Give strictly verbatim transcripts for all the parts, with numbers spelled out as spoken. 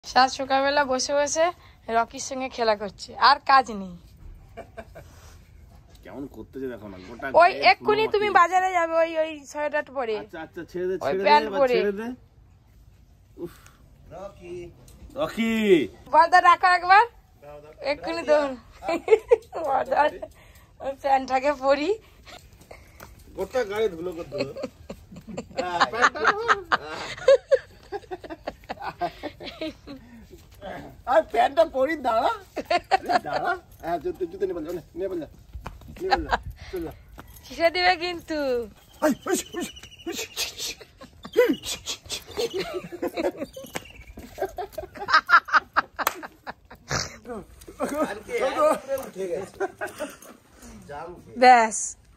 সাত সকালবেলা বসে বসে রকির সঙ্গে খেলা করছে, আর কাজ নেই। কেমন করতেছে দেখো না, গোটা ওই এক্ষুনি তুমি বাজারে যাবে ওই ওই সোয়েটার পরে। আচ্ছা আচ্ছা ছেড়ে দে, ওই ছেড়ে প্যান্ট দে, পরে। ছেড়ে দে। উফ রকি রকি বলদা রাখো একবার, এক্ষুনি দৌড়। ওই প্যান্টটাকে পরি, গোটা গায়ে ধুলো করতে হবে। আর প্যান্টটা পরি, দাঁড়া দাঁড়া। হ্যাঁ জুতো জুতো নিয়ে বল, নিয়ে বল, নিয়ে বল, চল যা। ছিঁড়ে দিবে কিন্তু। ব্যাস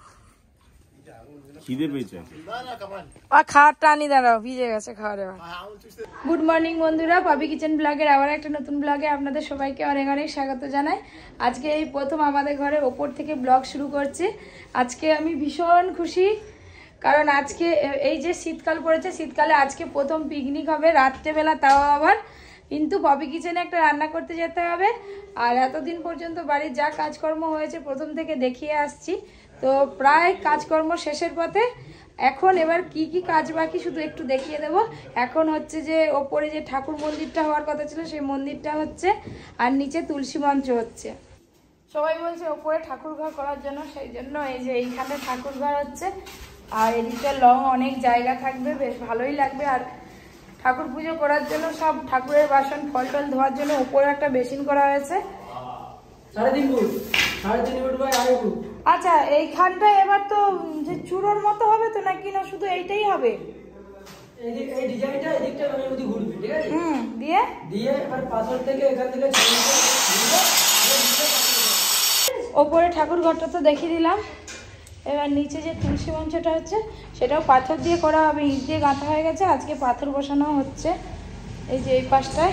খিদে পেয়েছে, আর খাওয়ার টানি দাঁড়াও, ভিজে গেছে খাওয়ার। গুড মর্নিং বন্ধুরা, পপি কিচেন ব্লগের আবার একটা নতুন ব্লগে আপনাদের সবাইকে অনেক অনেক স্বাগত জানাই। আজকে এই প্রথম আমাদের ঘরে ওপর থেকে ব্লগ শুরু করছি। আজকে আমি ভীষণ খুশি, কারণ আজকে এই যে শীতকাল পড়েছে, শীতকালে আজকে প্রথম পিকনিক হবে রাত্রেবেলা, তাও আবার কিন্তু পপি কিচেনে একটা রান্না করতে যেতে হবে। আর এতদিন পর্যন্ত বাড়ির যা কাজকর্ম হয়েছে প্রথম থেকে দেখিয়ে আসছি, তো প্রায় কাজকর্ম শেষের পথে। এখন এবার কি কি কাজ বাকি শুধু একটু দেখিয়ে দেব। এখন হচ্ছে যে ওপরে যে ঠাকুর মন্দিরটা হওয়ার কথা ছিল সেই মন্দিরটা হচ্ছে, আর নিচে তুলসী মঞ্চ হচ্ছে। সবাই বলছে ওপরে ঠাকুর ঘর করার জন্য, সেই জন্য এই যে এইখানে ঠাকুর ঘর হচ্ছে। আর এদিকে লং অনেক জায়গা থাকবে, বেশ ভালোই লাগবে। আর ঠাকুর পুজো করার জন্য সব ঠাকুরের বাসন ফল টল ধোয়ার জন্য উপরে একটা বেসিন করা হয়েছে। আচ্ছা এইখানটা এবার তো যে চূড়োর মতো হবে তো, নাকি না শুধু এইটাই হবে? হুম, দিয়ে দিয়ে এবার পাথর থেকে এখান থেকে ওপরে ঠাকুর ঘরটা তো দেখিয়ে দিলাম। এবার নিচে যে তুলসী মঞ্চটা হচ্ছে সেটাও পাথর দিয়ে করা হবে, ইট দিয়ে গাঁথা হয়ে গেছে। আজকে পাথর বসানো হচ্ছে এই যে এই পাশটায়।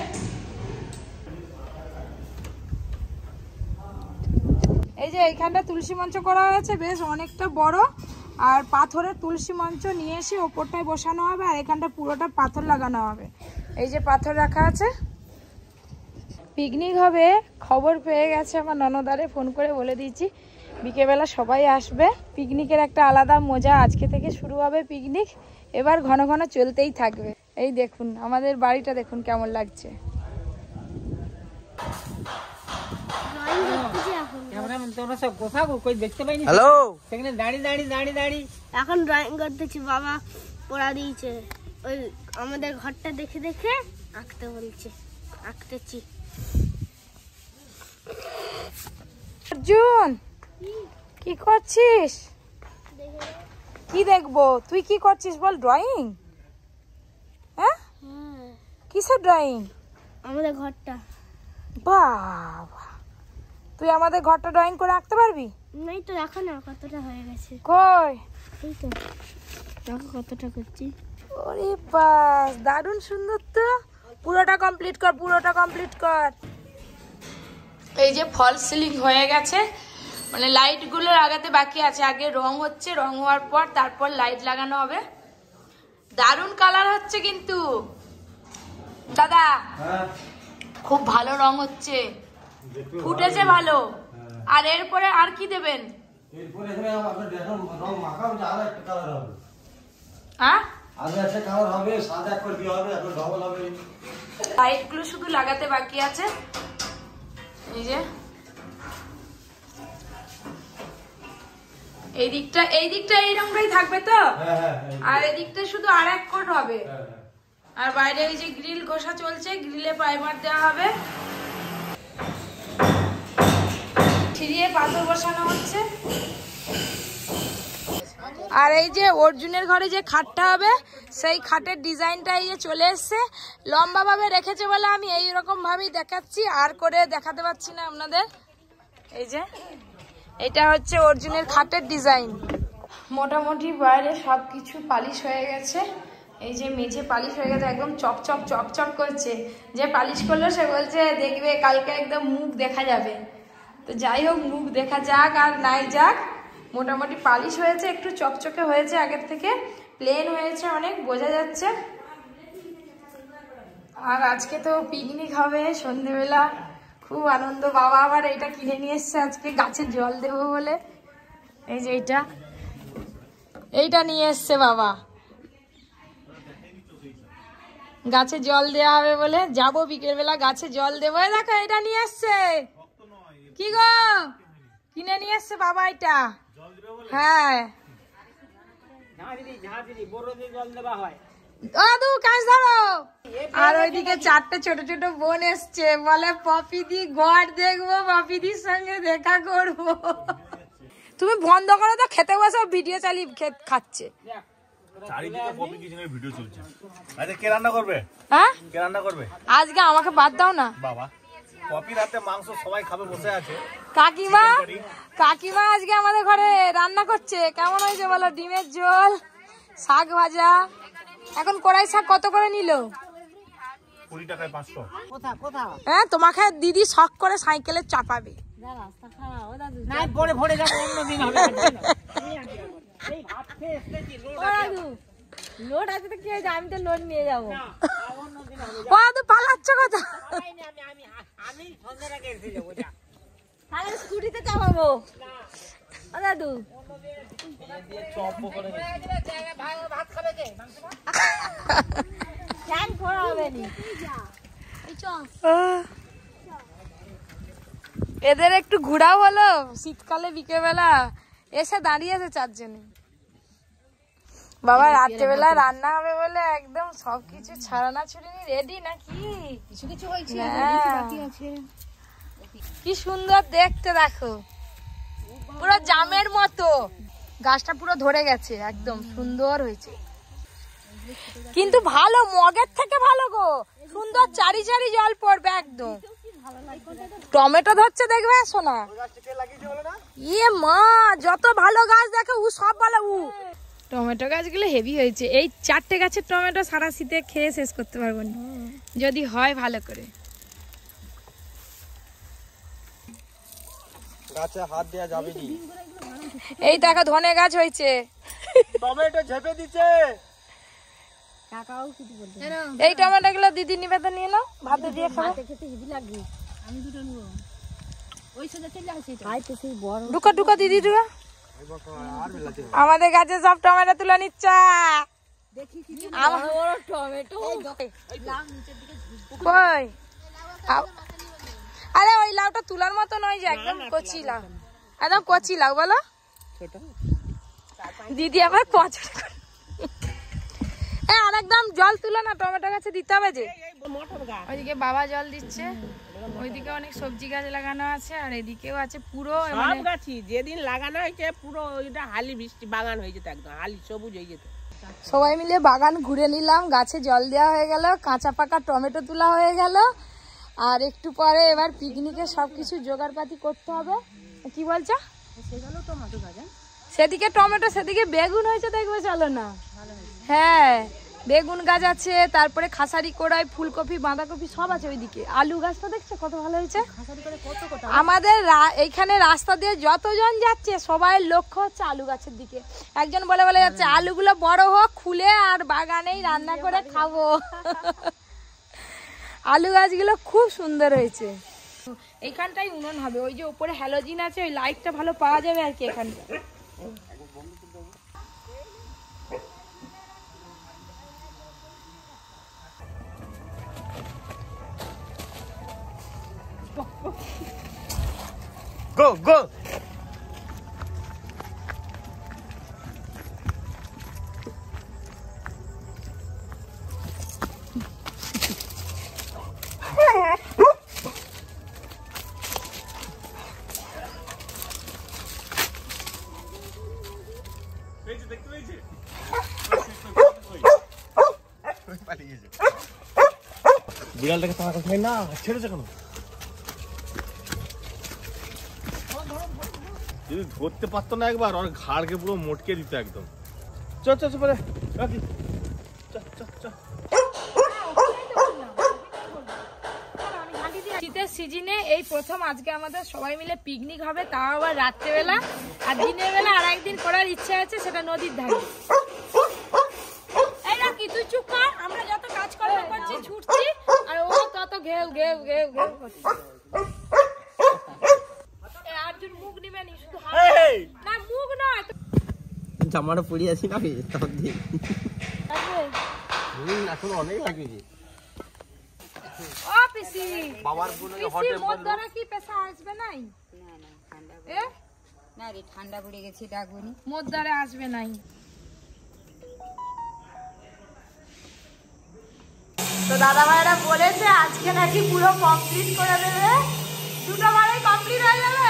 এই যে এইখানটা তুলসী মঞ্চ করা হয়েছে, বেশ অনেকটা বড়। আর পাথরের তুলসী মঞ্চ নিয়ে এসে ওপরটায় বসানো হবে, আর এখানটা পুরোটা পাথর লাগানো হবে। এই যে পাথর রাখা আছে। পিকনিক হবে খবর পেয়ে গেছে আমার ননদারে, ফোন করে বলে দিয়েছি বিকেলবেলা সবাই আসবে। পিকনিকের একটা আলাদা মজা, আজকে থেকে শুরু হবে পিকনিক, এবার ঘন ঘন চলতেই থাকবে। এই দেখুন আমাদের বাড়িটা দেখুন কেমন লাগছে। এখন ড্রয়িং করতেছি, বাবা পড়া দিয়েছে, ওই আমাদের ঘরটা দেখে দেখে আঁকতে বলছে, আঁকতেছি। অর্জুন কি করছিস? কি দেখবো? তুই কি করছিস বল? ড্রয়িং? হ্যাঁ, কিসের ড্রয়িং? আমাদের ঘরটা। বাবা, তুই আমাদের ঘরটা ড্রয়িং করে আঁকতে পারবি? নাই তো, দেখো না কতটা হয়ে গেছে। কই? এই তো দেখো কতটা করছি। ওরে বাস, দারুণ সুন্দর তো। পুরোটা কমপ্লিট কর, পুরোটা কমপ্লিট কর। এই যে ফল সিলিং হয়ে গেছে, মানে লাইট গুলো লাগাতে বাকি আছে। আগে রং হচ্ছে, রং হওয়ার পর তারপর লাইট লাগানো হবে। দারুণ কালার হচ্ছে কিন্তু দাদা, খুব ভালো রং হচ্ছে, ফুটেছে ভালো। আর এরপরে আর কি দেবেন? লাইট গুলো শুধু লাগাতে বাকি আছে। এই যে এই দিকটা, এই দিকটা এই রংটাই থাকবে তো, আর এই দিকটা শুধু আর এক কোট হবে। আর বাইরে এই যে গ্রিল ঘষা চলছে, গ্রিলে প্রাইমার দেওয়া হবে। ছিড়িয়ে পাথর বসানো হচ্ছে। আর এই যে অর্জুনের ঘরে যে খাটটা হবে, সেই খাটের ডিজাইনটা এই যে চলে এসছে। লম্বা ভাবে রেখেছে বলে আমি এইরকম ভাবেই দেখাচ্ছি, আর করে দেখাতে পারছি না আপনাদের। এই যে এটা হচ্ছে অর্জুনের খাটের ডিজাইন। মোটামুটি বাইরে সবকিছু পালিশ হয়ে গেছে। এই যে মেঝে পালিশ হয়ে গেছে, একদম চকচক চকচক করছে। যে পালিশ করলো সে বলছে দেখবে কালকে একদম মুখ দেখা যাবে। তো যাই হোক, মুখ দেখা যাক আর নাই যাক, মোটামুটি পালিশ হয়েছে, একটু চকচকে হয়েছে আগের থেকে, প্লেন হয়েছে অনেক, বোঝা যাচ্ছে। আর আজকে তো পিকনিক হবে সন্ধ্যেবেলা, খুব আনন্দ। বাবা আবার এটা কিনে নিয়ে এসছে আজকে গাছে জল দেবো বলে। এই যে এইটা এইটা নিয়ে এসছে বাবা, গাছে জল দেওয়া হবে বলে। যাবো বিকেল বেলা গাছে জল দেবো। দেখো এটা নিয়ে এসছে, কি গো কিনে নিয়ে এসছে বাবা এটা। হ্যাঁ দাদু কাজ ধরো। আর ওইদিকে চারটে ছোট ছোট বোন এসছে, বলে পপি দি ঘর দেখবো, পপি দির সঙ্গে দেখা করবো। তুমি বন্ধ করো তো, খেতে বসে ভিডিও চালিয়ে খাচ্ছে। আজকে আমাকে বাদ দাও না বাবা, কাকিমা কাকিমা আজকে আমাদের ঘরে রান্না করছে। কেমন হয়েছে বলো? ডিমের ঝোল, শাক ভাজা। এখন কড়াই শাক কত করে নিল? হ্যাঁ তোমাকে দিদি শখ করে সাইকেলে চাপাবে। লোড আছে তো কি হয়েছে, আমি তো লোড নিয়ে যাবো। ও দাদু পালাচ্ছ কথা, তাহলে স্কুটিতে চাপাবো। ও দাদু এদের একটু ঘোরাও হলো শীতকালে বিকেলবেলা এসে দাঁড়িয়েছে চারজনে। বাবা রাত্রেবেলা রান্না হবে বলে একদম সবকিছু ছাড়ানা ছুড়িনি রেডি নাকি? কিছু কিছু হয়েছে, কি সুন্দর দেখতে দেখো, পুরো জামের মতো। গাছটা পুরো ধরে গেছে, একদম সুন্দর হয়েছে। কিন্তু ভালো, মগের থেকে ভালো গো, সুন্দর চারি চারি জল পড়বে একদম। টমেটো ধরছে দেখবে শোনা, ইয়ে মা যত ভালো গাছ দেখে ও সব ভালো। ও টমেটো গাছগুলো হেভি হয়েছে। এই চারটে গাছের টমেটো সারা শীতে খেয়ে শেষ করতে পারবো না যদি হয় ভালো করে। গাছে হাত দেয়া যাবে না। এই দেখো ধনে গাছ হয়েছে, টমেটো ঝেপে দিচ্ছে। কাকাও কিছু বলতে, এই টমেটো গুলো দিদি নিবেদন নিয়ে নাও, ভাতে দিয়ে খাবো। খেতে হেভি লাগবে। আমি দুটো নেব, ওই সোজা চলে আসে। খাইতে সেই বড় ঢুকা ঢুকা দিদি ঢুকা। আমাদের গাছে সব টমেটো তুলে নিচ্ছে। দেখি কি বড় টমেটো কই? আরে ওই লাউটা তুলার মতো নয় যে, একদম কচি লাউ, একদম কচি লাউ বলো। দিদি আবার পছন্দ করে। আর একদম জল তুলো না, টমেটো গাছে দিতে হবে যে। ওইদিকে বাবা জল দিচ্ছে, ওইদিকে অনেক সবজি গাছ লাগানো আছে, আর এদিকেও আছে পুরো সব গাছই যেদিন লাগানো হয়েছে পুরো ওইটা হালি বৃষ্টি বাগান হয়ে যেত, একদম হালি সবুজ হয়ে যেত। সবাই মিলে বাগান ঘুরে নিলাম, গাছে জল দেওয়া হয়ে গেল, কাঁচা পাকা টমেটো তোলা হয়ে গেল। আর একটু পরে এবার পিকনিকে সবকিছু জোগাড়পাতি করতে হবে। কি বলছো? সেদিকে টমেটো, সেদিকে বেগুন হয়েছে দেখবে, চলো না। হ্যাঁ বেগুন গাছ আছে, তারপরে খাসারি কড়াই, ফুলকপি, বাঁধাকপি সব আছে। ওইদিকে আলু গাছটা দেখছো কত ভালো হয়েছে। আমাদের এইখানে রাস্তা দিয়ে যতজন যাচ্ছে সবাই লক্ষ্য হচ্ছে আলু গাছের দিকে। একজন বলে বলে যাচ্ছে আলুগুলো বড় হোক, খুলে আর বাগানেই রান্না করে খাবো। আলু গাছগুলো খুব সুন্দর হয়েছে। এইখানটাই উনুন হবে, ওই যে উপরে হ্যালোজিন আছে, ওই লাইটটা ভালো পাওয়া যাবে আর কি এখানটা। Go, go! বিড়ালটাকে তোমার কাছে না ছেড়েছে কেন? যদি ধরতে পারতো না একবার, ওর ঘাড়কে পুরো মোটকে দিত একদম। চ চ চ পরে রাখি, চ চ চ। শীতের সিজনে এই প্রথম আজকে আমাদের সবাই মিলে পিকনিক হবে, তাও আবার রাত্রেবেলা। আর দিনের বেলা আর একদিন করার ইচ্ছা আছে, সেটা নদীর ধারে। এই রাখি তুই চুপ কর, আমরা যত কাজ কর্ম করছি ছুটছি, ঘেউ ঘেউ ঘেউ ঘেউ আর্জুন মুখ নিবে নি শুধু না মুখ নয় জামাটা পরে আছি না তখন দিয়ে এখন অনেক লাগবে ও পিসি বাবার বলে হটে মধ্যরা কি পেশা আসবে নাই না না ঠান্ডা এ না রে ঠান্ডা পড়ে গেছে ডাকবনি মধ্যরে আসবে নাই তো দাদা ভাইরা বলেছে আজকে নাকি পুরো কমপ্লিট করে দেবে দুটো বারে কমপ্লিট হয়ে যাবে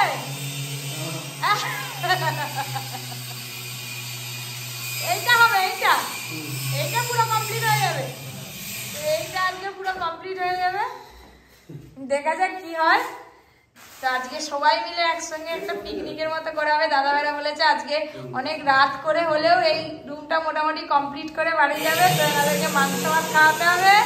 এইটা হবে এইটা এইটা পুরো কমপ্লিট হয়ে যাবে এইটা আজকে পুরো কমপ্লিট হয়ে যাবে দেখা যাক কি হয় তো আজকে সবাই মিলে একসঙ্গে একটা পিকনিকের মতো করা হবে দাদা ভাইরা বলেছে আজকে অনেক রাত করে হলেও এই রুমটা মোটামুটি কমপ্লিট করে বাড়ি যাবে তো এনাদেরকে মাংস ভাত খাওয়াতে হবে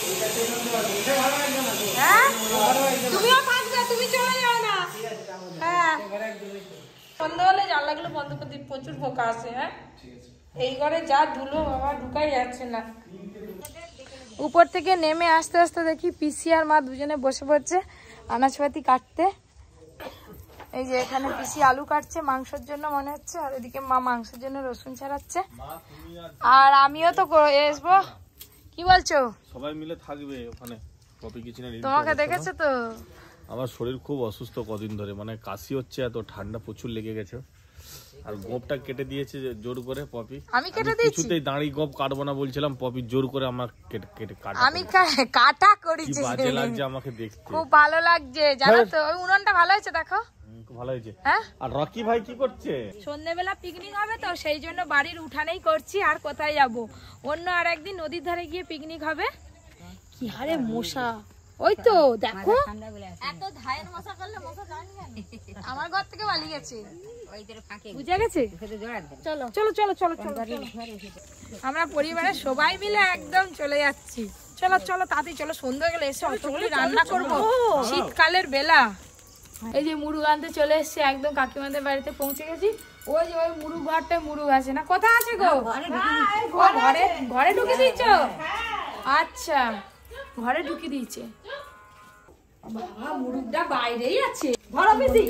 হ্যাঁ তুমিও থাকবে তুমি চলে যাও না হ্যাঁ সন্ধ্যা হলে জানলাগুলো বন্ধ করে দিই প্রচুর পোকা আসে হ্যাঁ এই ঘরে যা ধুলো বাবা ঢুকাই যাচ্ছে না উপর থেকে নেমে আস্তে আস্তে দেখি পিসি আর মা দুজনে বসে পড়ছে আনাজপাতি কাটতে এই যে এখানে পিসি আলু কাটছে মাংসের জন্য মনে হচ্ছে আর এদিকে মা মাংসের জন্য রসুন ছাড়াচ্ছে আর আমিও তো আসবো কি বলছো সবাই মিলে থাকবে ওখানে পপি কিচেনে তোমাকে দেখেছো তো আমার শরীর খুব অসুস্থ কদিন ধরে মানে কাশি হচ্ছে এত ঠান্ডা প্রচুর লেগে গেছে আর গোপটা কেটে দিয়েছে জোর করে পপি আমি কেটে দিয়েছি কিছুতেই দাঁড়ি গোপ কাটবো না বলছিলাম পপি জোর করে আমার কেটে কেটে কাটা আমি কাটা করেছি বাজে লাগছে আমাকে দেখতে খুব ভালো লাগছে জানো তো ওই উনুনটা ভালো হয়েছে দেখো খুব ভালো হয়েছে হ্যাঁ আর রকি ভাই কি করছে সন্ধ্যেবেলা পিকনিক হবে তো সেই জন্য বাড়ির উঠানেই করছি আর কোথায় যাব অন্য আর একদিন নদীর ধারে গিয়ে পিকনিক হবে কি হারে মশা ওই তো দেখো এত ধায়ের মশা করলে মশা জানি না আমার ঘর থেকে বালি গেছে ওই তোর ফাঁকে বুঝা গেছে শুধু জোড়া দে চলো চলো চলো চলো চলো আমরা পরিবারের সবাই মিলে একদম চলে যাচ্ছি চলো চলো তাড়াতাড়ি চলো সন্ধ্যা গেলে এসে অতগুলি রান্না করবো শীতকালের বেলা এই যে মুরগ আনতে চলে এসছে একদম কাকিমাদের বাড়িতে পৌঁছে গেছি ওই যে ওই মুরগ ঘরটায় মুরগ আছে না কোথায় আছে গো ঘরে ঘরে ঢুকে দিয়েছ আচ্ছা ঘরে ঢুকে দিয়েছে বাবা মুরগটা বাইরেই আছে ধরো পিসি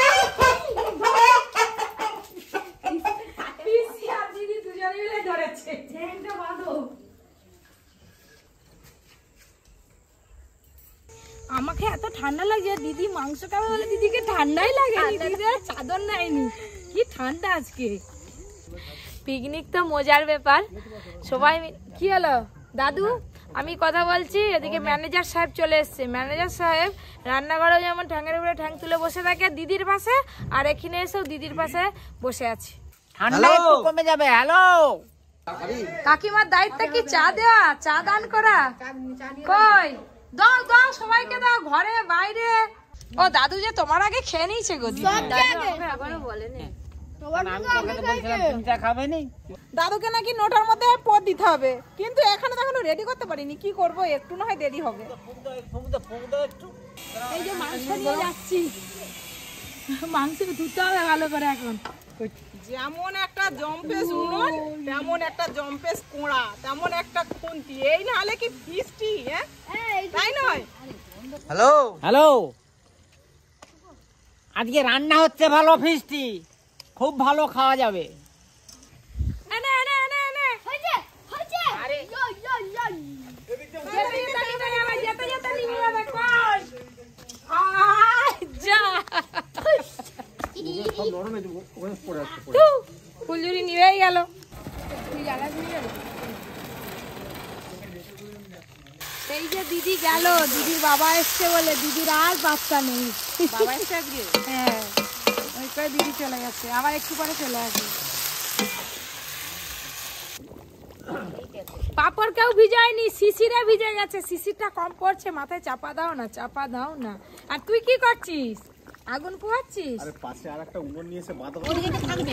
পিসি আর দিদি দুজনে মিলে ধরেছে ঝেংটা বাঁধো আমাকে এত ঠান্ডা লাগছে দিদি মাংস খাবে বলে দিদিকে ঠান্ডাই লাগে দিদি চাদর নেয়নি কি ঠান্ডা আজকে পিকনিক তো মজার ব্যাপার সবাই কি হলো দাদু আমি কথা বলছি এদিকে ম্যানেজার সাহেব চলে এসছে ম্যানেজার সাহেব রান্নাঘরে যেমন ঠ্যাঙের উপরে ঠ্যাং তুলে বসে থাকে দিদির পাশে আর এখানে এসেও দিদির পাশে বসে আছে ঠান্ডা একটু কমে যাবে হ্যালো কাকিমার দায়িত্ব কি চা দেওয়া চা দান করা কই দাও দাও সবাইকে দাও ঘরে বাইরে ও দাদু যে তোমার আগে খেয়ে নিয়েছে গো এখনো বলেনি দাদুকে নাকি নটার মধ্যে পদ দিতে হবে কিন্তু এখানে তো এখনো রেডি করতে পারিনি কি করব একটু না হয় দেরি হবে এই যে মাংস নিয়ে যাচ্ছি মাংস ধুতে হবে ভালো করে এখন যেমন একটা জম্পেস উনুন তেমন একটা জম্পেস কোড়া তেমন একটা খুন্তি এই না হলে কি ফিস্টি হ্যাঁ তাই নয় হ্যালো হ্যালো আজকে রান্না হচ্ছে ভালো ফিস্টি খুব ভালো খাওয়া যাবে এনে এনে এনে এনে হইছে হইছে আরে ইয়ো ইয়ো ইয়ো যেতে যেতে নিবে যাবে যেতে যেতে নিবে যাবে কই আয় যা সব নরম হয়ে যাবে ওখানে পড়ে আসছে পড়ে ফুলঝুরি নিবেই গেল তুই জানাস নিয়ে গেল এই যে দিদি গেল দিদির বাবা এসছে বলে দিদির আর বাচ্চা নেই বাবা এসে আজকে হ্যাঁ ওই করে দিদি চলে গেছে আবার একটু পরে চলে আসবে পাপড় কেউ ভিজায়নি শিশিরে ভিজে গেছে শিশিরটা কম পড়ছে মাথায় চাপা দাও না চাপা দাও না আর তুই কি করছিস আগুন পোহাচ্ছিস আরে পাশে আরেকটা উনুন নিয়ে এসে বাঁধা ওদিকে থাকবে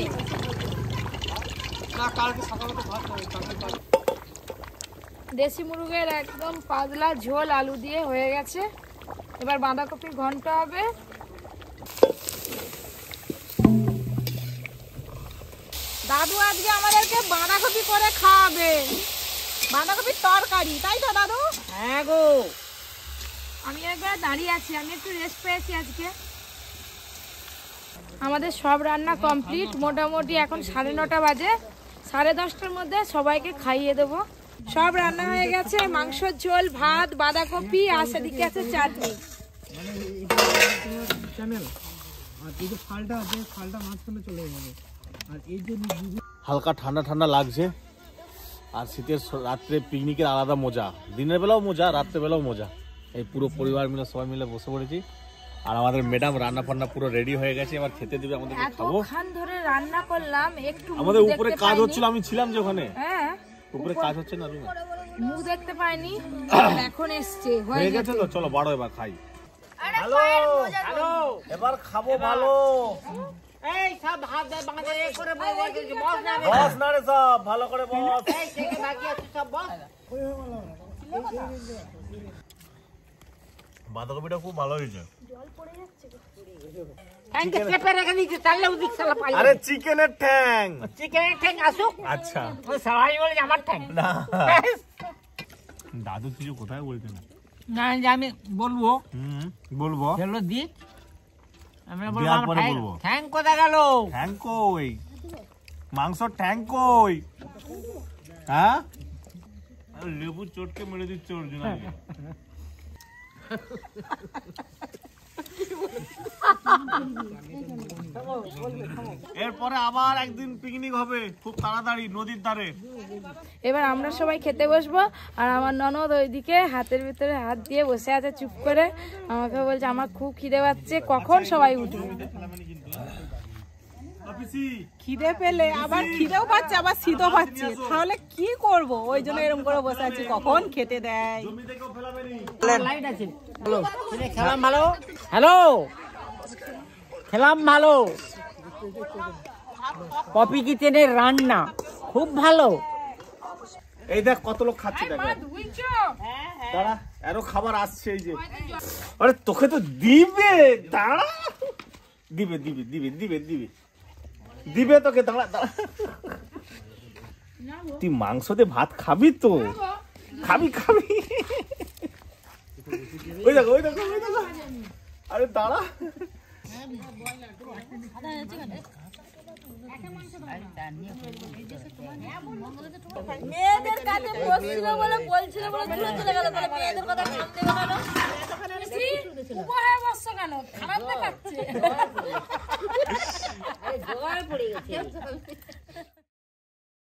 না কালকে সকালে তো ভাত খাবে কালকে দেশি মুরগের একদম পাতলা ঝোল আলু দিয়ে হয়ে গেছে এবার বাঁধাকপির ঘন্ট হবে দাদু আজকে আমাদেরকে বাঁধাকপি করে খাওয়াবে বাঁধাকপির তরকারি তাই তো দাদু হ্যাঁ গো আমি একবার দাঁড়িয়ে আছি, আমি একটু রেস্ট পেয়েছি আজকে। আমাদের সব রান্না কমপ্লিট, মোটামুটি এখন সাড়ে নটা বাজে। সাড়ে দশটার মধ্যে সবাইকে খাইয়ে দেবো। সব রান্না হয়ে গেছে, মাংসের ঝোল, ভাত, বাঁধাকপি, আর সেদিকে আছে চাটনি। হালকা ঠান্ডা ঠান্ডা লাগছে, আর শীতের রাত্রে পিকনিকের আলাদা মজা। দিনের বেলাও মজা, রাত্রে বেলাও মজা। এই পুরো পরিবার মিলে সবাই মিলে বসে পড়েছি, আর আমাদের ম্যাডাম রান্না ফান্না পুরো রেডি হয়ে গেছে, এবার খেতে দিবে আমাদের। খাবো, এতক্ষণ ধরে রান্না করলাম, একটু আমাদের উপরে কাজ হচ্ছিল, আমি ছিলাম যে ওখানে। হ্যাঁ, উপরে কাজ হচ্ছে না, রুমে মুখ দেখতে পাইনি, এখন এসছে। হয়ে গেছে তো, চলো বাড়ো এবার খাই। হ্যালো হ্যালো, এবার খাবো ভালো। এই সব হাত দিয়ে বাঁধে এ করে বস বস না রে, বস না রে, সব ভালো করে বস। এই থেকে বাকি আছে সব বস। বাঁধাকপিটা খুব ভালো হয়েছে। ট্যাঙ্কে চেপে রেখে দিয়েছে, তাহলে ওদিক সালা পাই। আরে চিকেনের ঠ্যাং, চিকেনের ঠ্যাং আসুক। আচ্ছা, ওই সবাই বলে যে আমার ঠ্যাং না দাদু কিছু কোথায় বলতে না, না যে আমি বলবো, হুম বলবো, চলো দি আমরা বলবো দেওয়ার আমার পরে ঠ্যাং বলবো। ঠ্যাং কোথায় গেল? ঠ্যাং কই, মাংস ঠ্যাং কই? হ্যাঁ, লেবু চটকে মেরে দিচ্ছে অরিজিনালি। এরপরে আবার একদিন পিকনিক হবে খুব তাড়াতাড়ি নদীর ধারে। এবার আমরা সবাই খেতে বসবো, আর আমার ননদ ওইদিকে হাতের ভিতরে হাত দিয়ে বসে আছে চুপ করে। আমাকে বলছে আমার খুব খিদে পাচ্ছে, কখন সবাই উঠবে। খিদে পেলে আবার খিদেও পাচ্ছে, আবার শীতও পাচ্ছে, তাহলে কি করব? ওই জন্য এরকম করে বসে আছি, কখন খেতে দেয়। লাইট আছে। হ্যালো, খেলাম ভালো। হ্যালো, খেলাম ভালো। পপি কিচেনের রান্না খুব ভালো। এই দেখ কত লোক খাচ্ছে, দেখ দাঁড়া, আরো খাবার আসছে। এই যে, আরে তোকে তো দিবে, দাঁড়া, দিবে দিবে দিবে দিবে দিবে দিবে তোকে, দাঁড়া দাঁড়া। তুই মাংস দিয়ে ভাত খাবি তো, খাবি খাবি। ওই দেখো ওই দেখো ওই দেখো, আরে দাঁড়া। মেয়েদের কাছে বসছিল বলে বলছিল বলে দূরে চলে গেল, বলে মেয়েদের কথা কান দেবে না। উপহার বসছো কেন? খারাপ দেখাচ্ছে।